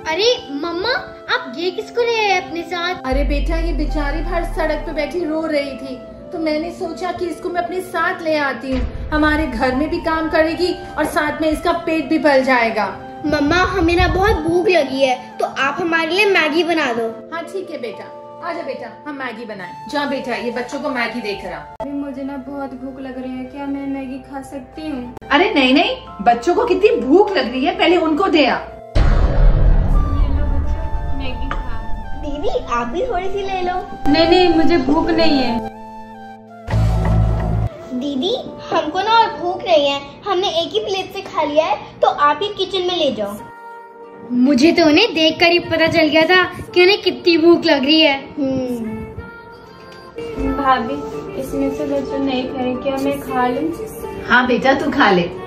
अरे मम्मा, आप ये किसको ले आए अपने साथ? अरे बेटा, ये बेचारी बाहर सड़क पे बैठी रो रही थी, तो मैंने सोचा कि इसको मैं अपने साथ ले आती हूँ। हमारे घर में भी काम करेगी और साथ में इसका पेट भी भर जाएगा। मम्मा, हमें ना बहुत भूख लगी है, तो आप हमारे लिए मैगी बना दो। हाँ ठीक है बेटा, आजा बेटा, हम मैगी बनाएं। जा बेटा, ये बच्चों को मैगी देख रहा। मुझे ना बहुत भूख लग रही है, क्या मैं मैगी खा सकती हूँ? अरे नहीं नहीं, बच्चों को कितनी भूख लग रही है, पहले उनको दे आ। ये लो बच्चों, मैगी खा। दीदी, आप भी थोड़ी सी ले लो। नहीं, मुझे भूख नहीं है। दीदी, हमको ना और भूख नहीं है, हमने एक ही प्लेट से खा लिया है, तो आप ही किचन में ले जाओ। मुझे तो उन्हें देखकर ही पता चल गया था कि उन्हें कितनी भूख लग रही है। भाभी, इसमें से बच्चों नहीं खाए, क्या मैं खा लूं? हाँ बेटा, तू खा ले।